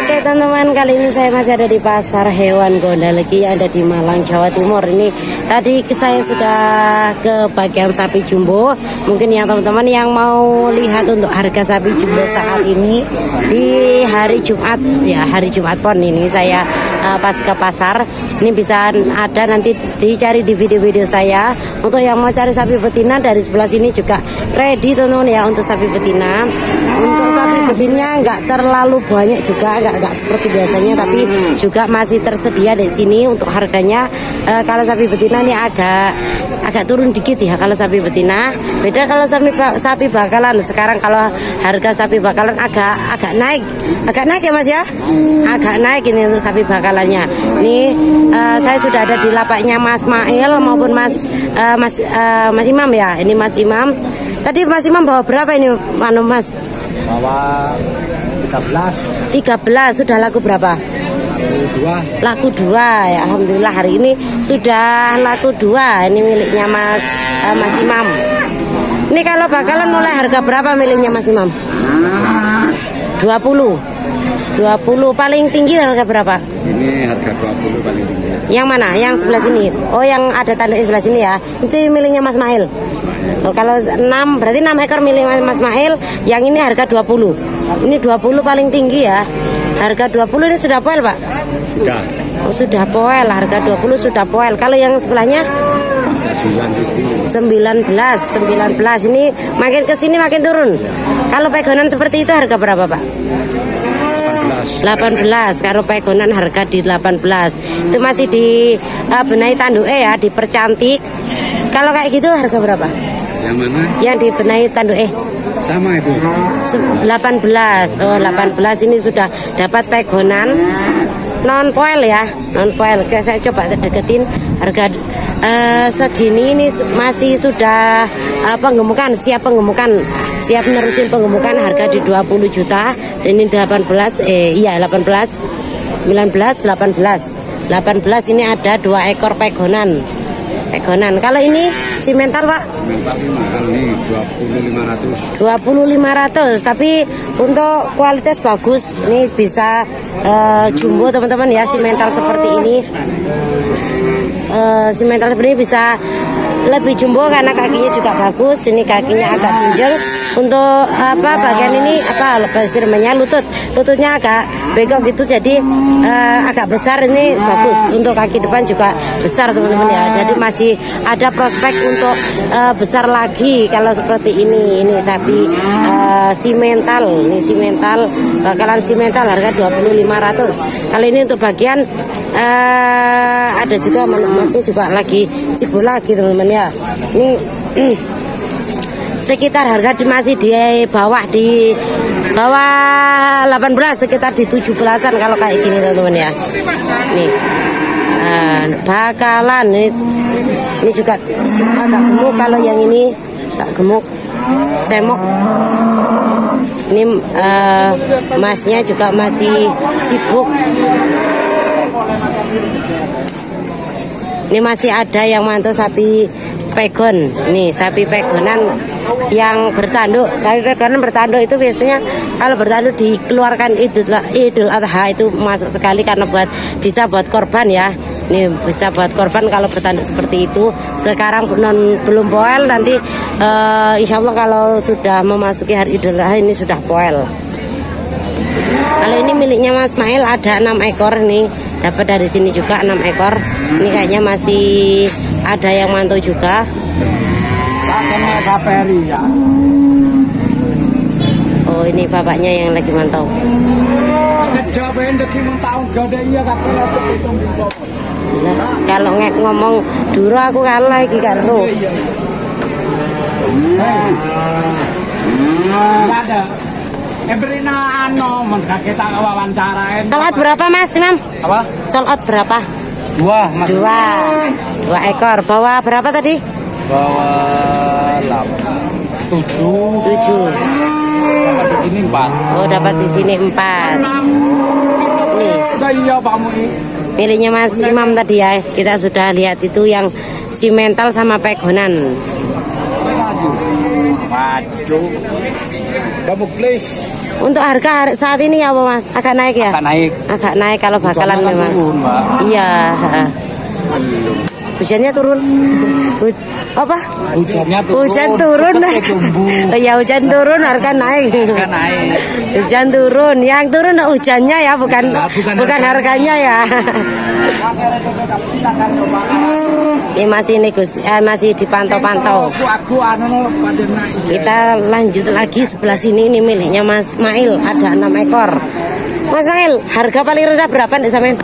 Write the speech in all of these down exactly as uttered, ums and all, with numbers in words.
Oke teman-teman, kali ini saya masih ada di pasar hewan Gondalegi yang ada di Malang, Jawa Timur. Ini tadi saya sudah ke bagian sapi jumbo. Mungkin yang teman-teman yang mau lihat untuk harga sapi jumbo saat ini di hari Jumat, ya hari Jumat Pon ini saya uh, pas ke pasar. Ini bisa ada nanti dicari di video-video saya. Untuk yang mau cari sapi betina dari sebelah sini juga ready teman-teman ya untuk sapi betina. Untuk sapi betina nggak terlalu banyak juga, nggak nggak seperti biasanya, tapi juga masih tersedia di sini untuk harganya. E, kalau sapi betina ini agak agak turun dikit ya kalau sapi betina. Beda kalau sapi sapi bakalan. Sekarang kalau harga sapi bakalan agak agak naik, agak naik ya Mas ya, agak naik ini untuk sapi bakalannya. Ini e, saya sudah ada di lapaknya Mas Mail maupun Mas e, Mas e, Mas Imam ya. Ini Mas Imam. Tadi Mas Imam bawa berapa ini, Manu Mas? Bawa tiga belas. tiga belas, sudah laku berapa? Laku dua. Laku dua ya, alhamdulillah hari ini sudah laku dua. Ini miliknya Mas uh, Mas Imam. Ini kalau bakalan mulai harga berapa miliknya Mas Imam? dua puluh. dua puluh paling tinggi harga berapa? Ini harga dua puluh paling tinggi. Yang mana? Yang sebelah sini. Oh, yang ada tanda sebelah sini ya. Itu miliknya Mas Mail. Oh, kalau enam berarti enam ekor milik Mas Mail. Yang ini harga dua puluh. Ini dua puluh paling tinggi ya. Harga dua puluh ini sudah poel, Pak? Sudah. Oh, sudah poel. Harga dua puluh sudah poel. Kalau yang sebelahnya sembilan belas. sembilan belas. Ini makin ke sini makin turun. Kalau pegonan seperti itu harga berapa, Pak? delapan belas. Kalau pegonan harga di delapan belas. Itu masih di uh, benahi tanduke ya, dipercantik. Kalau kayak gitu harga berapa? Yang mana? Yang dibenahi tanduke. Sama itu. delapan belas. Oh, delapan belas ini sudah dapat pegonan non poil ya, non poil. Oke, saya coba deketin harga uh, segini ini masih sudah uh, penggemukan, siap penggemukan, siap nerusin penggemukan harga di dua puluh juta. Dan ini delapan belas, eh iya delapan belas, sembilan belas, delapan belas. delapan belas ini ada dua ekor pegonan. Pegonan. Kalau ini simental, Pak? Simental ini mahal nih, dua puluh lima ratus. dua puluh lima ratus, tapi untuk kualitas bagus. Ini bisa uh, jumbo teman-teman ya, simental seperti ini. Uh, simental seperti ini bisa lebih jumbo karena kakinya juga bagus. Ini kakinya agak jinjel. Untuk apa bagian ini apa namanya lutut, lututnya agak bengkok gitu, jadi uh, agak besar. Ini bagus. Untuk kaki depan juga besar teman-teman ya. Jadi masih ada prospek untuk uh, besar lagi kalau seperti ini. Ini sapi uh, simental, ini simental bakalan simental harga dua puluh lima ratus. Kalau ini untuk bagian uh, ada juga masih juga lagi sibuk lagi teman-teman ya. Ini sekitar harga di, masih di bawah di bawah delapan belas, sekitar di tujuh belasan kalau kayak gini teman-teman ya. Nih nah, bakalan ini, ini juga agak gemuk. Kalau yang ini agak gemuk, semok. Ini uh, masnya juga masih sibuk. Ini masih ada yang mantau sapi pegon. Nih sapi pegonan yang bertanduk. Sapi pegonan bertanduk itu biasanya kalau bertanduk dikeluarkan idul, idul adha itu masuk sekali karena buat bisa buat korban ya. Ini bisa buat korban kalau bertanduk seperti itu. Sekarang non belum poel, nanti uh, insya Allah kalau sudah memasuki hari idul adha ini sudah poel. Kalau ini miliknya Mas Mail ada enam ekor nih, dapat dari sini juga enam ekor. Ini kayaknya masih ada yang mantau juga. Oh, ini bapaknya yang lagi mantau. Nah, kalau ngomong dulu aku kalah lagi karo. Salat berapa Mas Imam? Apa? Salat berapa? Dua, Mas. Dua. Dua ekor. Bawa berapa tadi? Bawa delapan. Tujuh. Tujuh. Dapat di sini empat. Oh, dapat di sini empat. Nih. Miliknya Mas Imam tadi ya. Kita sudah lihat itu yang simental sama pegonan. Maju. Kamu please. Untuk harga saat ini ya Mas, agak naik ya? Agak naik. Agak naik kalau bakalan Hujannya memang. turun, Mbak. Iya. Hujannya turun. Hu- apa? Hujannya turun. Hujan turun. Oh ya hujan turun harga naik. Harga naik. Hujan turun, yang turun hujannya ya, bukan Nah, bukan bukan harganya ya. Ini masih negus, eh, masih dipantau-pantau. Kita lanjut lagi sebelah sini, ini miliknya Mas Mail, ada enam ekor. Mas Mail, harga paling rendah berapa nih sampean?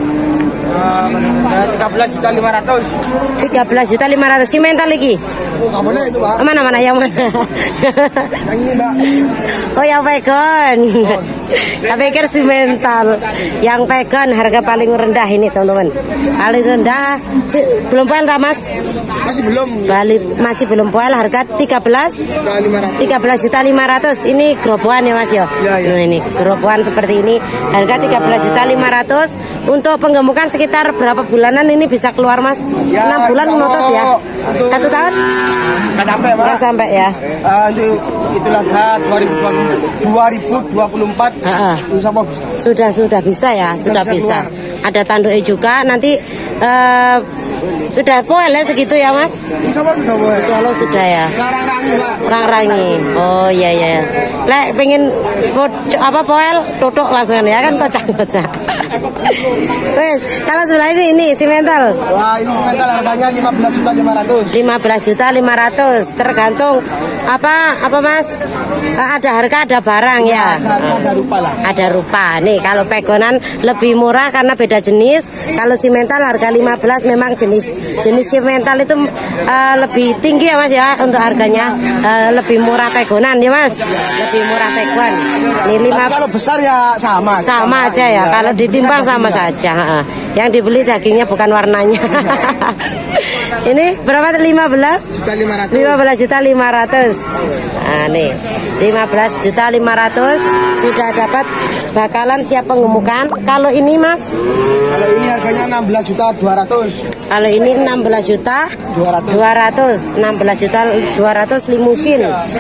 tiga belas juta lima ratus. tiga belas juta lima ratus. Si mental lagi. Oh, nggak boleh itu, Pak. Mana mana yang mana? Yang ini, Mbak. Oh, yang pegon. Tak pikir si mental. Yang pegon harga paling rendah ini, teman-teman. Paling rendah si, belum poel tak, Mas? Masih belum. Balik masih belum poel, harga tiga belas juta lima ratus. Ini gerobokan ya Mas ya. Ya, ya. Nah, ini gerobokan seperti ini, harga tiga belas juta lima ratus. Untuk penggemukan sekitar berapa bulanan ini bisa keluar Mas? Ya, enam bulan menutup ya. untuk- Satu tahun? Nggak sampai, Pak. Nggak sampai ya. Uh, itu itulah dua ribu dua puluh empat. Ha-ha. Insya Allah bisa. Sudah sudah bisa ya, sudah bisa bisa. Ada tanduknya juga. Nanti eh, sudah poel ya segitu ya Mas? Insya Allah sudah boleh. Insya Allah sudah ya. Larang-rangi, Pak. Rang-rangi. Oh iya iya. Lek pengen kocok apa poel, tutuk langsung ya kan kocak-kocak. Wes, kalau sebelah ini ini si mental Wah, ini semental harganya lima belas juta lima ratus. lima belas juta lima ratus, tergantung apa apa Mas? Eh, ada harga ada barang ya. Ada rupa lah. Ada rupa. Nih kalau pegonan lebih murah karena beda jenis. Kalau si mental harga lima belas, memang jenis jenis si mental itu eh, lebih tinggi ya Mas ya untuk harganya. Eh, lebih murah pegonan ya Mas. Lebih murah pegon. Nih lima Tapi kalau besar ya sama. sama aja ya, kalau ditimbang sama saja. Ha-ha. Yang dibeli dagingnya bukan warnanya. Ini berapa? lima belas Juta lima ratus. lima belas juta lima ratus. Nah nih lima belas juta lima ratus sudah dapat, bakalan siap penggemukan. Kalau ini Mas, Kalau ini harganya enam belas juta dua ratus. kalau ini enam belas juta dua ratus, enam belas juta dua ratus limusin.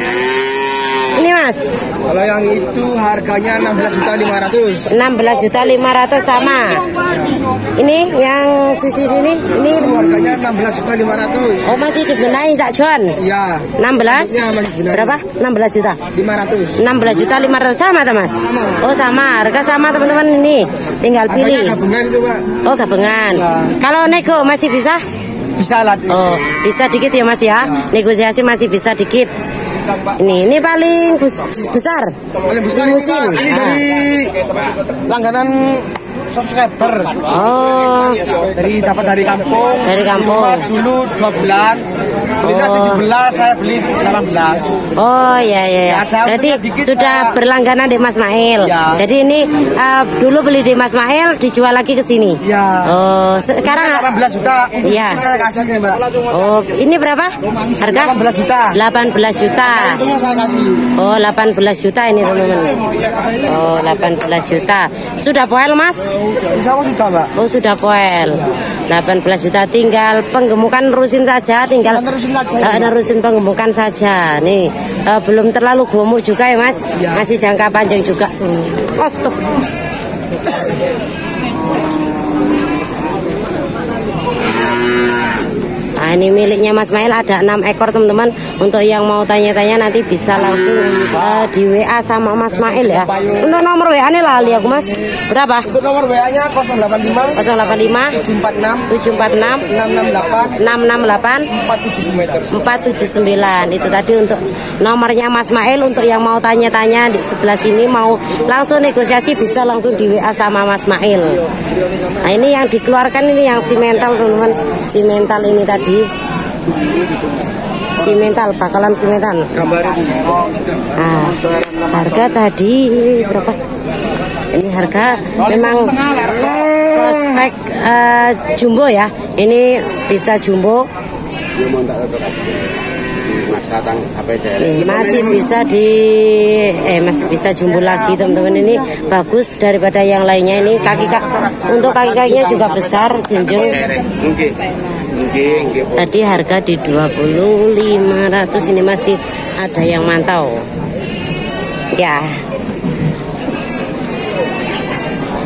Ini Mas, Kalau yang itu harganya enam belas juta lima ratus. enam belas juta lima ratus sama. Ini yang sisi sini, ini Itu harganya enam belas juta lima ratus. oh masih dibenahi Cak John. Iya. enam belas Harganya masih benar. berapa? enam belas juta. lima ratus. enam belas juta lima ratus sama tuh Mas? Sama. Oh sama, harga sama teman-teman ini. Tinggal Harganya pilih. gabungan itu, Pak. Oh gabungan. Ya. Kalau nego masih bisa? Bisa lah. Oh bisa dikit ya Mas ya. Negosiasi masih bisa dikit. Ini ini paling bes- besar. Paling besar ini, Limusin. Pak. Ini Ah. dari langganan subscriber. Oh Dari dapat dari kampung. Dari kampung. Di rumah dulu dua bulan. Belinya Oh. tujuh belas, saya beli delapan belas. Oh ya ya ya. Ada Berarti punya dikit, sudah Pak. berlangganan di Mas Mail. Ya. Jadi ini uh, dulu beli di Mas Mail, dijual lagi ke sini. Ya. Oh sekarang delapan belas juta. Iya. Saya kasih nih, Mbak. Oh, ini berapa? Harga? delapan belas juta. delapan belas juta. Untungnya saya kasih. Oh, delapan belas juta ini, teman-teman. Oh, delapan belas juta. Sudah poel, Mas? Insya Allah sudah, Mbak. Oh, sudah poel. delapan belas juta, tinggal penggemukan nerusin saja, tinggal Nerusin aja, eh, nerusin penggemukan saja. Nih, eh, belum terlalu gemuk juga ya, Mas? Ya. Masih jangka panjang juga. Hmm. Oh, stop. Nah, ini miliknya Mas Mail, ada enam ekor teman-teman. Untuk yang mau tanya-tanya nanti bisa langsung uh, di W A sama Mas Mail ya. Untuk nomor W A-nya lali aku Mas. Berapa? Untuk nomor W A-nya nol delapan lima nol delapan lima tujuh empat enam tujuh empat enam enam enam delapan enam enam delapan empat tujuh sembilan. empat tujuh sembilan. Itu tadi untuk nomornya Mas Mail. Untuk yang mau tanya-tanya di sebelah sini, mau langsung negosiasi, bisa langsung di W A sama Mas Mail. Nah, ini yang dikeluarkan ini yang si mental teman-teman. Si mental ini tadi. Si mental, bakalan si mental. Nah, harga tadi berapa? Ini harga memang prospek uh, jumbo ya. Ini bisa jumbo. Ini masih bisa di eh masih bisa jumbo lagi teman-teman. Ini bagus daripada yang lainnya. Ini kaki kak untuk kaki kakinya juga besar, jinjung. Tadi harga di dua puluh lima ratus, ini masih ada yang mantau. Ya.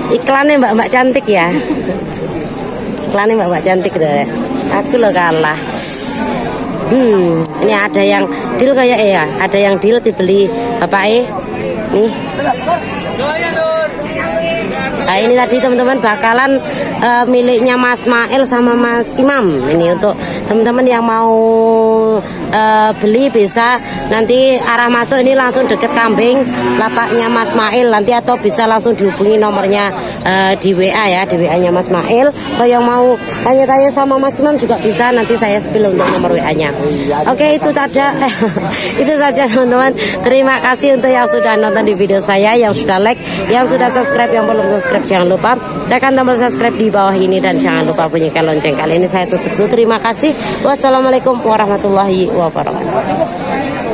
Iklannya mbak-mbak cantik ya. Iklannya mbak-mbak cantik deh. Aku lo kalah. Hmm, ini ada yang deal kayak ya, ada yang deal dibeli bapak eh. Nih. Nah ini tadi teman-teman bakalan uh, miliknya Mas Mail sama Mas Imam. Ini untuk teman-teman yang mau uh, beli bisa nanti arah masuk ini langsung deket kambing lapaknya Mas Mail nanti, atau bisa langsung dihubungi nomornya uh, di W A ya, di W A-nya Mas Mail. Atau yang mau tanya-tanya sama Mas Imam juga bisa, nanti saya spill untuk nomor W A-nya. Oke, itu tadi itu saja teman-teman. Terima kasih untuk yang sudah nonton di video saya, yang sudah like, yang sudah subscribe, yang belum subscribe jangan lupa tekan tombol subscribe di bawah ini dan jangan lupa bunyikan lonceng. Kali ini saya tutup dulu. Terima kasih. Wassalamualaikum warahmatullahi wabarakatuh.